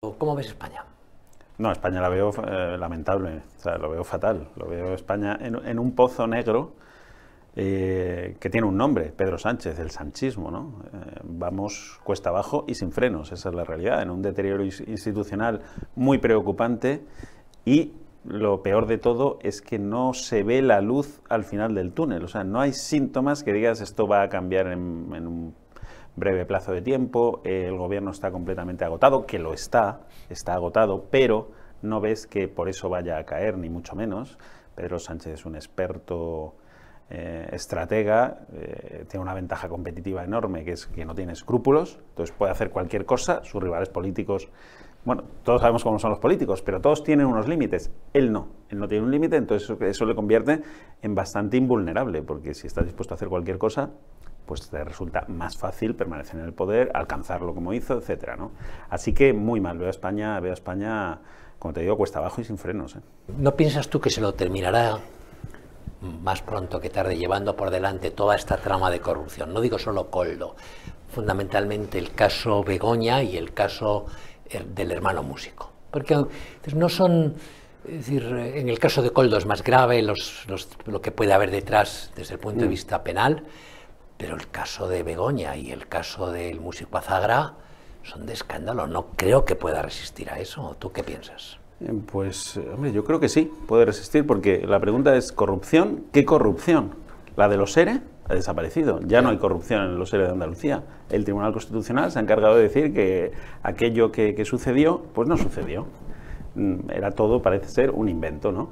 ¿Cómo ves España? No, España la veo lamentable, o sea, lo veo fatal. Lo veo España en un pozo negro que tiene un nombre, Pedro Sánchez, el sanchismo, ¿no? Vamos cuesta abajo y sin frenos, esa es la realidad, en un deterioro institucional muy preocupante y lo peor de todo es que no se ve la luz al final del túnel, o sea, no hay síntomas que digas esto va a cambiar en un breve plazo de tiempo, el gobierno está completamente agotado, que lo está agotado, pero no ves que por eso vaya a caer, ni mucho menos. Pedro Sánchez es un experto estratega, tiene una ventaja competitiva enorme, que es que no tiene escrúpulos, entonces puede hacer cualquier cosa, sus rivales políticos, bueno, todos sabemos cómo son los políticos, pero todos tienen unos límites, él no tiene un límite, entonces eso le convierte en bastante invulnerable, porque si está dispuesto a hacer cualquier cosa, pues te resulta más fácil permanecer en el poder, alcanzarlo como hizo, etcétera, ¿no? Así que muy mal, veo a España, como te digo, cuesta abajo y sin frenos, ¿eh? ¿No piensas tú que se lo terminará más pronto que tarde llevando por delante toda esta trama de corrupción? No digo solo Koldo, fundamentalmente el caso Begoña y el caso del hermano músico. Porque no son... Es decir, en el caso de Koldo es más grave lo que puede haber detrás desde el punto de vista penal, pero el caso de Begoña y el caso del músico Azagra son de escándalo. No creo que pueda resistir a eso. ¿Tú qué piensas? Pues, hombre, yo creo que sí, puede resistir, porque la pregunta es ¿corrupción? ¿Qué corrupción? ¿La de los ERE? Ha desaparecido. Ya no hay corrupción en los ERE de Andalucía. El Tribunal Constitucional se ha encargado de decir que aquello que sucedió, pues no sucedió. Era todo, parece ser, un invento, ¿no?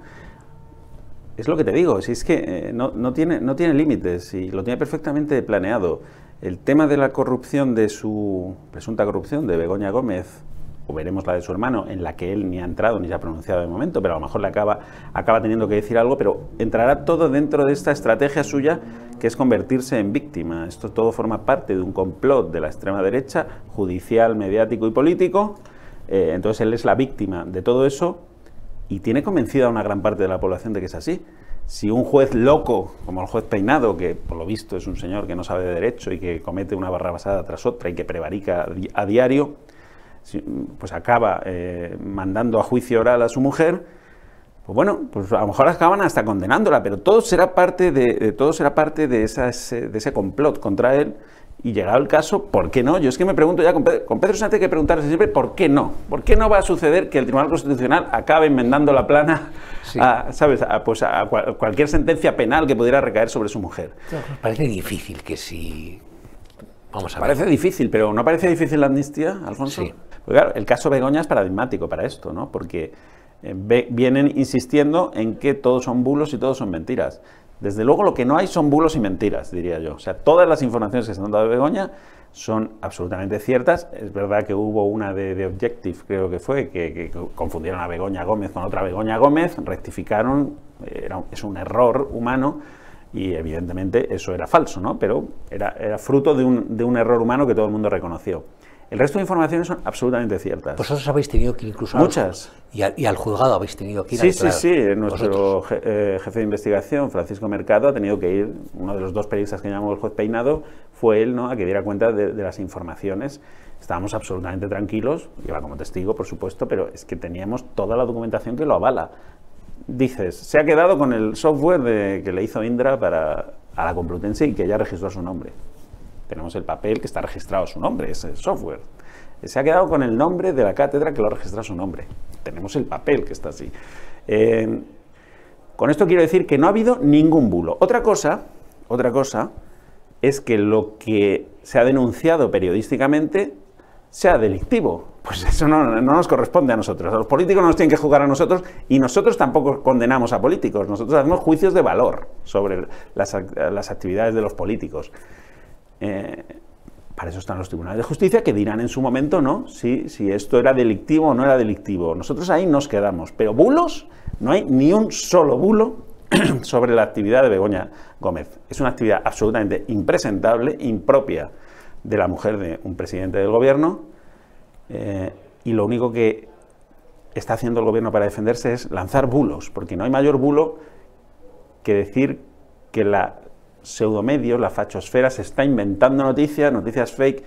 Es lo que te digo, si es que no tiene límites y lo tiene perfectamente planeado. El tema de la corrupción, de su presunta corrupción de Begoña Gómez, o veremos la de su hermano, en la que él ni ha entrado ni se ha pronunciado de momento, pero a lo mejor le acaba teniendo que decir algo, pero entrará todo dentro de esta estrategia suya, que es convertirse en víctima. Esto todo forma parte de un complot de la extrema derecha, judicial, mediático y político. Entonces él es la víctima de todo eso y tiene convencida a una gran parte de la población de que es así. Si un juez loco, como el juez Peinado, que por lo visto es un señor que no sabe de derecho y que comete una barrabasada tras otra y que prevarica a diario, pues acaba mandando a juicio oral a su mujer, pues bueno, pues a lo mejor acaban hasta condenándola, pero todo será parte de ese complot contra él. Y llegado el caso, ¿por qué no? Yo es que me pregunto ya, con Pedro Sánchez hay que preguntarse siempre ¿por qué no? ¿Por qué no va a suceder que el Tribunal Constitucional acabe enmendando la plana sí, a cualquier sentencia penal que pudiera recaer sobre su mujer? Parece difícil que si... Vamos a ver. Parece difícil, pero ¿no parece difícil la amnistía, Alfonso? Sí. Pues claro, el caso Begoña es paradigmático para esto, ¿no? Porque vienen insistiendo en que todos son bulos y todos son mentiras. Desde luego lo que no hay son bulos y mentiras, diría yo. O sea, todas las informaciones que se han dado de Begoña son absolutamente ciertas. Es verdad que hubo una de Objective, creo que fue, que confundieron a Begoña Gómez con otra Begoña Gómez, rectificaron, es un error humano y evidentemente eso era falso, ¿no? Pero era fruto de un error humano que todo el mundo reconoció. El resto de informaciones son absolutamente ciertas. Vosotros habéis tenido que incluso... Muchas. Y al juzgado habéis tenido que ir a declarar. Sí. Nuestro jefe de investigación, Francisco Mercado, ha tenido que ir, uno de los dos periodistas que llamamos el juez Peinado, fue él, ¿no?, a que diera cuenta de las informaciones. Estábamos absolutamente tranquilos, iba como testigo, por supuesto, pero es que teníamos toda la documentación que lo avala. Dices, se ha quedado con el software que le hizo Indra a la Complutense y que ya registró su nombre. Tenemos el papel que está registrado su nombre, ese software. Se ha quedado con el nombre de la cátedra que lo ha registrado su nombre. Tenemos el papel que está así. Con esto quiero decir que no ha habido ningún bulo. Otra cosa es que lo que se ha denunciado periodísticamente sea delictivo. Pues eso no nos corresponde a nosotros. A los políticos no nos tienen que juzgar a nosotros y nosotros tampoco condenamos a políticos. Nosotros hacemos juicios de valor sobre las actividades de los políticos. Para eso están los tribunales de justicia que dirán en su momento, ¿no?, si esto era delictivo o no era delictivo. Nosotros ahí nos quedamos. Pero bulos, no hay ni un solo bulo sobre la actividad de Begoña Gómez. Es una actividad absolutamente impresentable, impropia de la mujer de un presidente del gobierno, y lo único que está haciendo el gobierno para defenderse es lanzar bulos, porque no hay mayor bulo que decir que la pseudomedios, la fachosfera, se está inventando noticias fake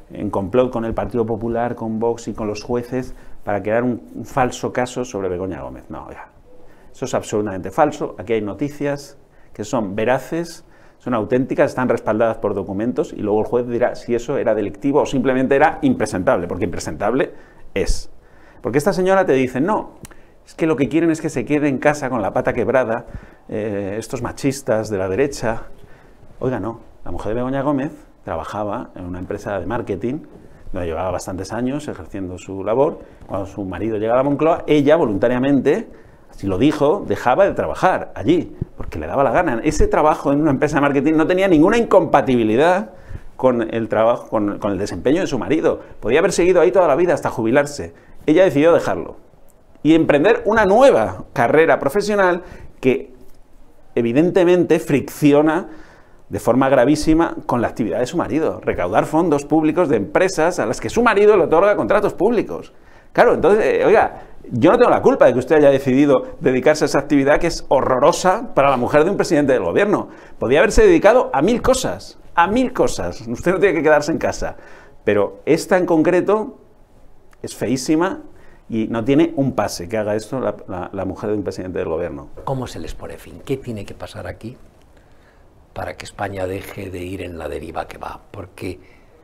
en complot con el Partido Popular, con Vox y con los jueces para crear un falso caso sobre Begoña Gómez. No, ya. Eso es absolutamente falso. Aquí hay noticias que son veraces, son auténticas, están respaldadas por documentos y luego el juez dirá si eso era delictivo o simplemente era impresentable, porque impresentable es. Porque esta señora te dice, no, es que lo que quieren es que se quede en casa con la pata quebrada, estos machistas de la derecha. Oiga, no, la mujer de Begoña Gómez trabajaba en una empresa de marketing, donde llevaba bastantes años ejerciendo su labor. Cuando su marido llegaba a la Moncloa, ella voluntariamente, así lo dijo, dejaba de trabajar allí, porque le daba la gana. Ese trabajo en una empresa de marketing no tenía ninguna incompatibilidad con el trabajo, con el desempeño de su marido. Podía haber seguido ahí toda la vida hasta jubilarse. Ella decidió dejarlo y emprender una nueva carrera profesional que evidentemente fricciona de forma gravísima con la actividad de su marido, recaudar fondos públicos de empresas a las que su marido le otorga contratos públicos. Claro, entonces, oiga, yo no tengo la culpa de que usted haya decidido dedicarse a esa actividad que es horrorosa para la mujer de un presidente del gobierno. Podía haberse dedicado a 1000 cosas, a 1000 cosas. Usted no tiene que quedarse en casa. Pero esta en concreto es feísima y no tiene un pase que haga esto la mujer de un presidente del gobierno. ¿Cómo se les pone fin? ¿Qué tiene que pasar aquí para que España deje de ir en la deriva que va? Porque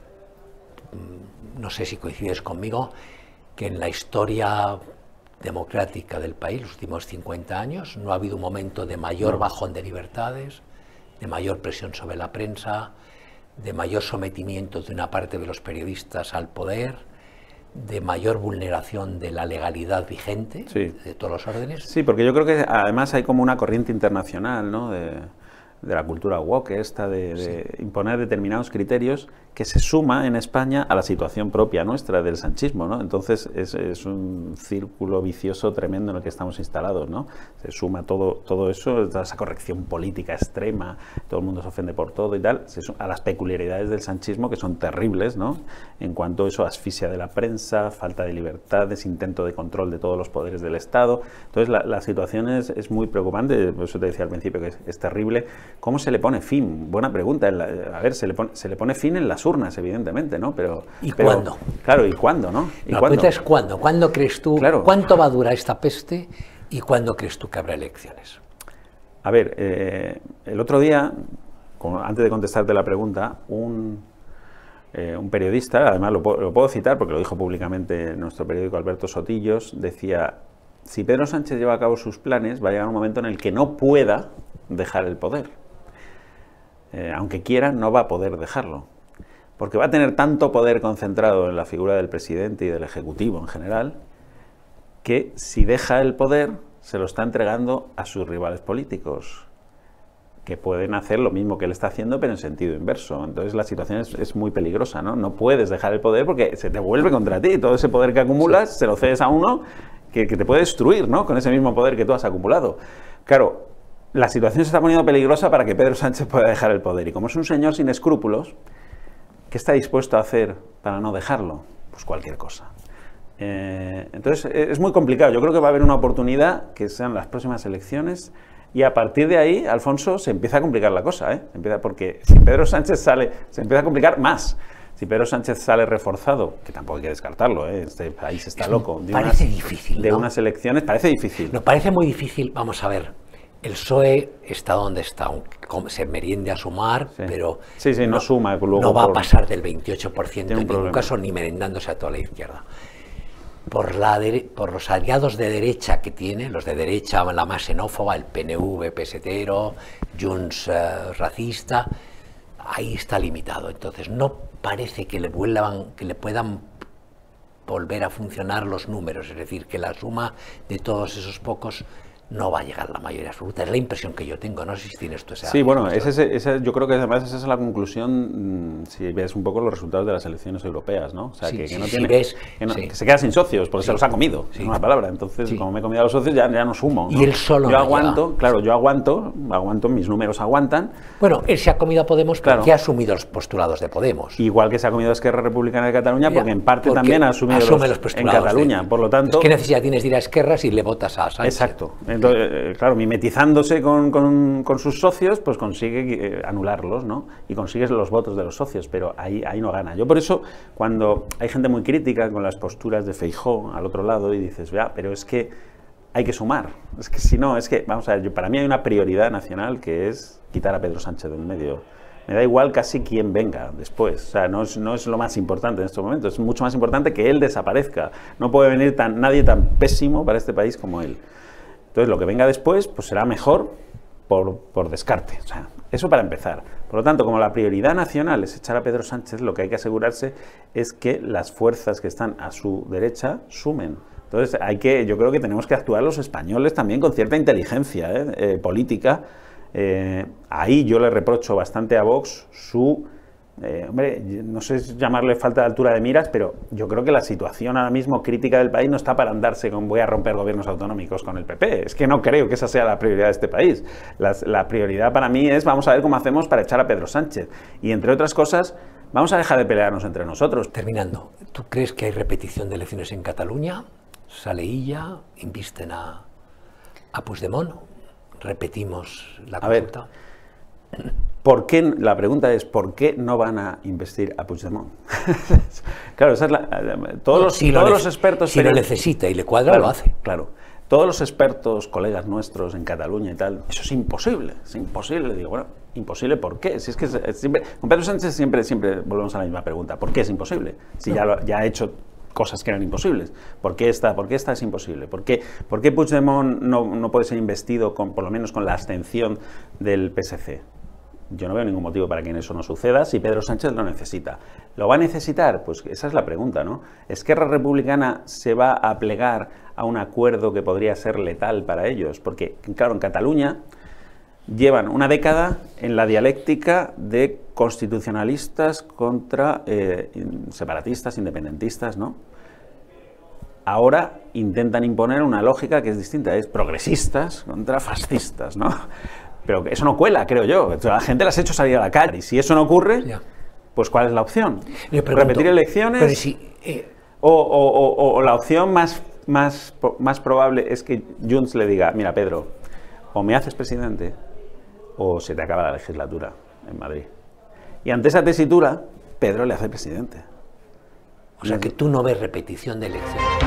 no sé si coincides conmigo que en la historia democrática del país, los últimos 50 años, no ha habido un momento de mayor bajón de libertades, de mayor presión sobre la prensa, de mayor sometimiento de una parte de los periodistas al poder, de mayor vulneración de la legalidad vigente, sí, de todos los órdenes. Sí, porque yo creo que además hay como una corriente internacional, ¿no?, de la cultura woke, esta de imponer determinados criterios que se suma en España a la situación propia nuestra del sanchismo, ¿no? Entonces es un círculo vicioso tremendo en el que estamos instalados, ¿no? Se suma todo eso, toda esa corrección política extrema, todo el mundo se ofende por todo y tal, a las peculiaridades del sanchismo que son terribles, ¿no? En cuanto a eso, asfixia de la prensa, falta de libertades, intento de control de todos los poderes del Estado. Entonces la situación es muy preocupante, por eso te decía al principio que es terrible. ¿Cómo se le pone fin? Buena pregunta. A ver, se le pone fin en las urnas, evidentemente, ¿no? Pero ¿cuándo? Claro, ¿y cuándo, no? La pregunta es ¿cuándo? ¿Cuándo crees tú? Claro. ¿Cuánto va a durar esta peste? ¿Y cuándo crees tú que habrá elecciones? A ver, el otro día, antes de contestarte la pregunta, un periodista, además lo puedo citar porque lo dijo públicamente en nuestro periódico, Alberto Sotillos, decía: si Pedro Sánchez lleva a cabo sus planes, va a llegar un momento en el que no pueda dejar el poder. Aunque quiera, no va a poder dejarlo, porque va a tener tanto poder concentrado en la figura del presidente y del Ejecutivo en general, que si deja el poder, se lo está entregando a sus rivales políticos, que pueden hacer lo mismo que él está haciendo, pero en sentido inverso. Entonces la situación es muy peligrosa, ¿no? No puedes dejar el poder porque se te vuelve contra ti. Todo ese poder que acumulas, se lo cedes a uno que te puede destruir, ¿no?, con ese mismo poder que tú has acumulado. Claro, la situación se está poniendo peligrosa para que Pedro Sánchez pueda dejar el poder. Y como es un señor sin escrúpulos, ¿qué está dispuesto a hacer para no dejarlo? Pues cualquier cosa. Entonces es muy complicado. Yo creo que va a haber una oportunidad que sean las próximas elecciones y a partir de ahí, Alfonso, se empieza a complicar la cosa, porque si Pedro Sánchez sale, se empieza a complicar más. Si Pedro Sánchez sale reforzado, que tampoco hay que descartarlo, este país está loco. Parece difícil, ¿no? De unas elecciones, parece difícil. No, parece muy difícil. Vamos a ver. El PSOE está donde está, aunque se meriende a sumar, sí, pero no suma. Luego no va a pasar del 28% en ningún problema. caso, ni merendándose a toda la izquierda. Por los aliados de derecha que tiene, los de derecha, la más xenófoba, el PNV pesetero, Junts racista, ahí está limitado. Entonces no parece que le puedan volver a funcionar los números, es decir, que la suma de todos esos pocos no va a llegar a la mayoría absoluta. Es la impresión que yo tengo. No sé si tienes tú esa... Sí, bueno, yo creo que además esa es la conclusión, si ves un poco los resultados de las elecciones europeas, ¿no? O sea, sí, que no si tiene... ves, que se queda sin socios, porque se los ha comido, sí, es una palabra. Entonces, sí, como me he comido a los socios, ya no sumo, ¿no? Y él solo yo no aguanto, llega. claro, yo aguanto, mis números aguantan. Bueno, él se ha comido a Podemos porque claro, ha asumido los postulados de Podemos. Igual que se ha comido a Esquerra Republicana de Cataluña, porque en parte también ha asumido los postulados en Cataluña. Por lo tanto... ¿Qué necesidad tienes de ir a Esquerra si le votas a Sánchez? Exacto. Entonces, claro, mimetizándose con sus socios, pues consigue anularlos, ¿no? Y consigues los votos de los socios, pero ahí no gana. Yo por eso, cuando hay gente muy crítica con las posturas de Feijóo al otro lado y dices, vea, pero es que hay que sumar. Es que si no, es que, vamos a ver, para mí hay una prioridad nacional que es quitar a Pedro Sánchez del medio. Me da igual casi quién venga después. O sea, no es lo más importante en estos momentos. Es mucho más importante que él desaparezca. No puede venir nadie tan pésimo para este país como él. Entonces, lo que venga después, pues será mejor por descarte. O sea, eso para empezar. Por lo tanto, como la prioridad nacional es echar a Pedro Sánchez, lo que hay que asegurarse es que las fuerzas que están a su derecha sumen. Entonces, yo creo que tenemos que actuar los españoles también con cierta inteligencia política. Ahí yo le reprocho bastante a Vox hombre, no sé llamarle falta de altura de miras, pero yo creo que la situación ahora mismo crítica del país no está para andarse con voy a romper gobiernos autonómicos con el PP. Es que no creo que esa sea la prioridad de este país. La prioridad para mí es vamos a ver cómo hacemos para echar a Pedro Sánchez. Y entre otras cosas, vamos a dejar de pelearnos entre nosotros. Terminando, ¿tú crees que hay repetición de elecciones en Cataluña? Sale Illa, invisten a Puigdemont. Repetimos la consulta. La pregunta es, ¿por qué no van a investir a Puigdemont? Claro, esa es todos los expertos... Si lo necesita y le cuadra, lo hace. Claro. Todos los expertos, colegas nuestros en Cataluña y tal, eso es imposible. Digo, bueno, ¿imposible por qué? Si es que siempre, con Pedro Sánchez siempre volvemos a la misma pregunta. ¿Por qué es imposible? Si ya ha hecho cosas que eran imposibles. ¿Por qué esta es imposible? ¿Por qué Puigdemont no puede ser investido por lo menos con la abstención del PSC? Yo no veo ningún motivo para que eso no suceda si Pedro Sánchez lo necesita. ¿Lo va a necesitar? Pues esa es la pregunta, ¿no? ¿Esquerra Republicana se va a plegar a un acuerdo que podría ser letal para ellos? Porque, claro, en Cataluña llevan una década en la dialéctica de constitucionalistas contra separatistas, independentistas, ¿no? Ahora intentan imponer una lógica que es distinta, es progresistas contra fascistas, ¿no? Pero eso no cuela, creo yo. La gente las ha hecho salir a la calle. Y si eso no ocurre, pues ¿cuál es la opción? ¿Repetir elecciones? Pero si, o la opción más probable es que Junts le diga, mira, Pedro, o me haces presidente o se te acaba la legislatura en Madrid. Y ante esa tesitura, Pedro le hace presidente. O sea que tú no ves repetición de elecciones.